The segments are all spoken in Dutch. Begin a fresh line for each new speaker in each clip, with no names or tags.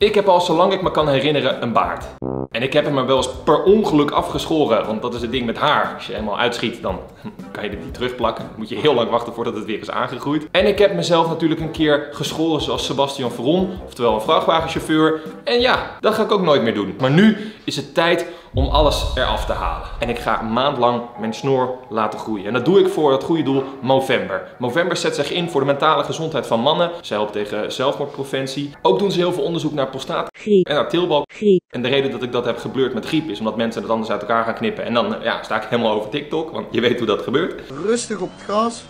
Ik heb al zolang ik me kan herinneren een baard. En ik heb hem er wel eens per ongeluk afgeschoren, want dat is het ding met haar. Als je helemaal uitschiet, dan kan je het niet terugplakken. Dan moet je heel lang wachten voordat het weer is aangegroeid. En ik heb mezelf natuurlijk een keer geschoren zoals Sebastian Veron, oftewel een vrachtwagenchauffeur. En ja, dat ga ik ook nooit meer doen. Maar nu is het tijd om alles eraf te halen. En ik ga een maand lang mijn snor laten groeien. En dat doe ik voor het goede doel Movember. Movember zet zich in voor de mentale gezondheid van mannen. Ze helpt tegen zelfmoordpreventie. Ook doen ze heel veel onderzoek naar prostaatgriep en naar teelbalgriep. En de reden dat ik dat heb geblurred met griep is omdat mensen het anders uit elkaar gaan knippen. En dan ja, sta ik helemaal over TikTok, want je weet hoe dat gebeurt.
Rustig op het gras.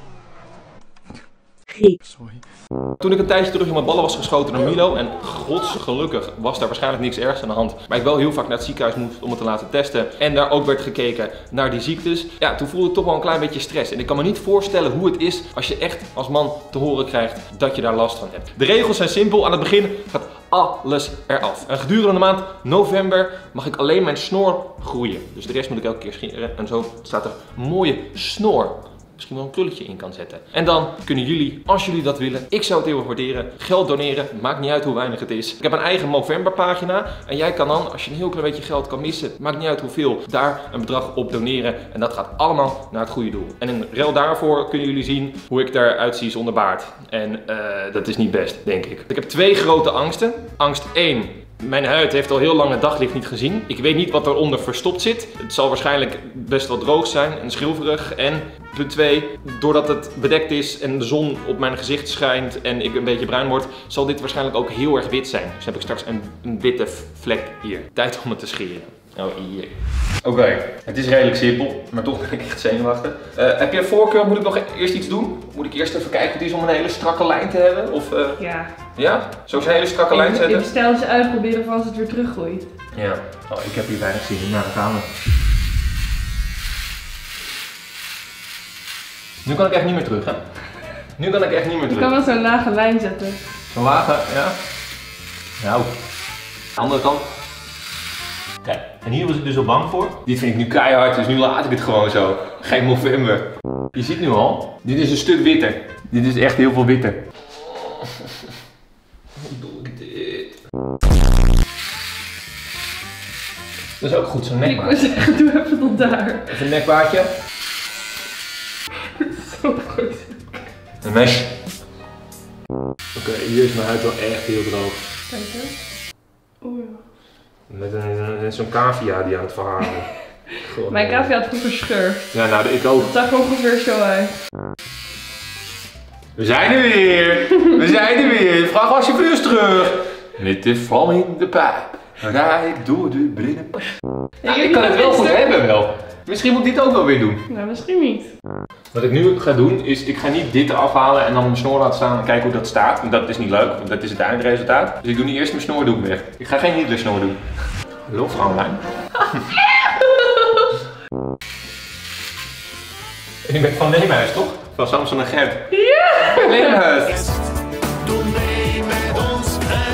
Sorry. Toen ik een tijdje terug in mijn ballen was geschoten naar Milo, en godsgelukkig was daar waarschijnlijk niks ergs aan de hand, maar ik wel heel vaak naar het ziekenhuis moest om het te laten testen en daar ook werd gekeken naar die ziektes, ja, toen voelde ik toch wel een klein beetje stress. En ik kan me niet voorstellen hoe het is als je echt als man te horen krijgt dat je daar last van hebt. De regels zijn simpel. Aan het begin gaat alles eraf. En gedurende de maand november mag ik alleen mijn snor groeien. Dus de rest moet ik elke keer scheren en zo staat er een mooie snor. Misschien wel een krulletje in kan zetten. En dan kunnen jullie, als jullie dat willen, ik zou het heel erg waarderen, geld doneren. Maakt niet uit hoe weinig het is. Ik heb een eigen Movember pagina. En jij kan dan, als je een heel klein beetje geld kan missen, maakt niet uit hoeveel, daar een bedrag op doneren. En dat gaat allemaal naar het goede doel. En in ruil daarvoor kunnen jullie zien hoe ik eruit zie zonder baard. En dat is niet best, denk ik. Ik heb 2 grote angsten. Angst 1. Mijn huid heeft al heel lang het daglicht niet gezien. Ik weet niet wat eronder verstopt zit. Het zal waarschijnlijk best wel droog zijn en schilferig. En punt 2, doordat het bedekt is en de zon op mijn gezicht schijnt en ik een beetje bruin word, zal dit waarschijnlijk ook heel erg wit zijn. Dus heb ik straks een witte vlek hier. Tijd om het te scheren. Oh, hier. Oké, het is redelijk simpel, maar toch ben ik echt zenuwachtig. Heb je een voorkeur? Moet ik nog eerst iets doen? Moet ik eerst even kijken hoe het is om een hele strakke lijn te hebben? Of,
ja.
Ja? Zo is een hele strakke lijn zetten?
Even stijl eens uitproberen of als het weer teruggroeit.
Ja. Oh, ik heb hier weinig zin in. Nou, dan gaan we. Nu kan ik echt niet meer terug, hè? Nu kan ik echt niet meer terug.
Je kan wel zo'n lage lijn zetten.
Zo'n lage, ja. Nou, andere kant. Kijk, en hier was ik dus al bang voor. Dit vind ik nu keihard, dus nu laat ik het gewoon zo. Geen Movember. Je ziet nu al, dit is een stuk witter. Dit is echt heel veel witter. Hoe doe ik dit? Dat is ook goed, zo'n nekbaard.
Ik moet zeggen, doe even tot daar.
Even een nekbaardje.
Zo goed.
Een mesje. Oké, hier is mijn huid wel echt heel droog.
Kijk eens. Oeh ja.
Met zo'n cavia die aan het verhalen.
Mijn cavia had vroeger schurft.
Ja, nou, ik ook.
Het zag er ongeveer zo uit.
We zijn er weer! We zijn er weer! Vraag alsjeblieft is terug! Met de vlam in de pijp. Rijd door de binnenpijp. Ja, ik kan het wel goed hebben wel. Misschien moet ik dit ook wel weer doen.
Nou, misschien niet.
Wat ik nu ga doen is, ik ga niet dit eraf halen en dan mijn snor laten staan en kijken hoe dat staat. Want dat is niet leuk, want dat is het eindresultaat. Dus ik doe niet eerst mijn snordoek weg. Ik ga geen Hitler snor doen. Hallo vrouwlijn. Je bent van Leemhuis, toch? Van Samson en Gert. Ja! Leemhuis. Doe mee met ons.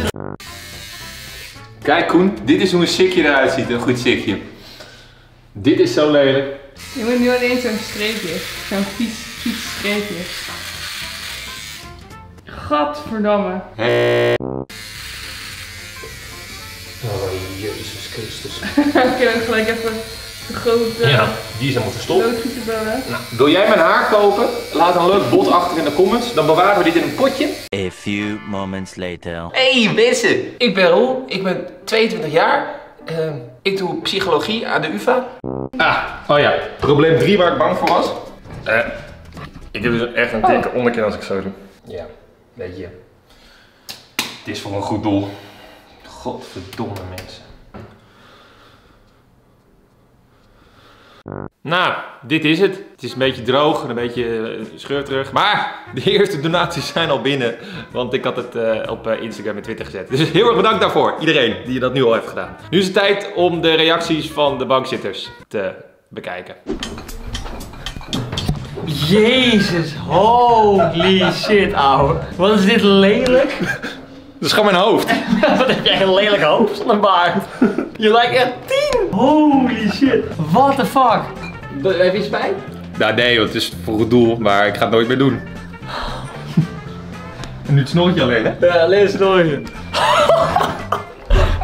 Kijk Koen, dit is hoe een sikje eruit ziet, een goed sikje. Dit is zo lelijk.
Je moet nu alleen zo'n streepje. Zo'n vies streepje. Gadverdamme.
Oh, Jezus Christus.
Ik kan ook gelijk even de grote...
Ja, die zijn moeten stoppen.
Loodgieten bellen.
Nou, wil jij mijn haar kopen? Laat een leuk bod achter in de comments. Dan bewaren we dit in een potje.
A few moments later.
Hey mensen, ik ben Roel. Ik ben 22 jaar. Ik doe psychologie aan de UvA. Oh ja, probleem 3 waar ik bang voor was. Ik heb dus echt een dikke onderkin als ik zo doe. Ja, weet je. Het is voor een goed doel. Godverdomme mensen. Nou, dit is het. Het is een beetje droog en een beetje scheurterig. Maar de eerste donaties zijn al binnen. Want ik had het op Instagram en Twitter gezet. Dus heel erg bedankt daarvoor. Iedereen die dat nu al heeft gedaan. Nu is het tijd om de reacties van de bankzitters te bekijken.
Jezus, holy shit, ouwe. Wat is dit lelijk?
Dat is gewoon mijn hoofd.
Wat heb jij een lelijk hoofd zonder baard? Je lijkt echt 10. Holy shit. What the fuck? Heb je spijt?
Nou nee, want het is voor het doel, maar ik ga het nooit meer doen. En nu het snorretje alleen, hè?
Ja, alleen een snorretje.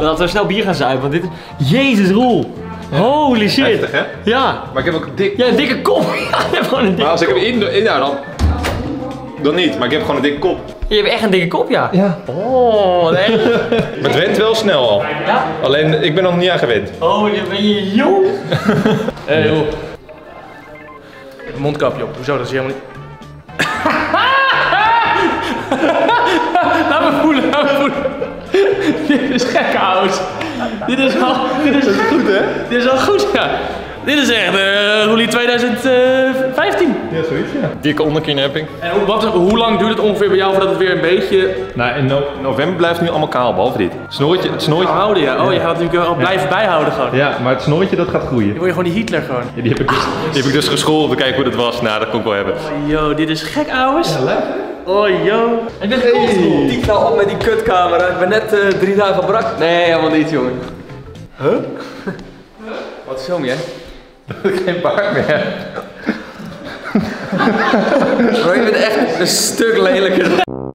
Dat we snel bier gaan zuipen, want dit... Jezus, Roel. Holy shit.
Heftig, hè?
Ja.
Maar ik heb ook een dik...
Ja, een dikke kop. Ja, je hebt gewoon een dikke
Maar als ik hem inhoud, dan niet. Maar ik heb gewoon een dikke kop.
Je hebt echt een dikke kop, ja.
Ja.
Oh, nee.
Maar het went wel snel al.
Ja?
Alleen, ik ben nog niet aan gewend.
Oh, ben je jong? Hé, Roel. Mondkapje op. Hoezo? Dat is helemaal niet... Laat me voelen. Dit is gek, ouwe. Dit is goed, hè? Dit is wel goed, ja. Dit is echt Roelie 2015.
Ja, zoiets, ja. Dikke onderkiernepping.
En hoe lang duurt het ongeveer bij jou voordat het weer een beetje...
Nou, in november blijft het nu allemaal kaal, behalve dit. Het snorretje...
houden, ja. Oh, je gaat natuurlijk al blijven bijhouden gewoon.
Ja, maar het snorretje dat gaat groeien.
Dan word je gewoon die Hitler gewoon.
Ja, die heb ik dus geschoold om te kijken hoe dat was. Nou, dat kon ik wel hebben.
Oh, yo, dit is gek, ouwes.
Ja, leuk.
Oh, yo. Ik ben cool.
Tiek nou op met die kutcamera. Ik ben net 3 dagen brak. Nee, helemaal niet, jongen. Huh? Wat film jij?
Dat ik geen baard meer heb.
Bro, je bent echt een stuk lelijker.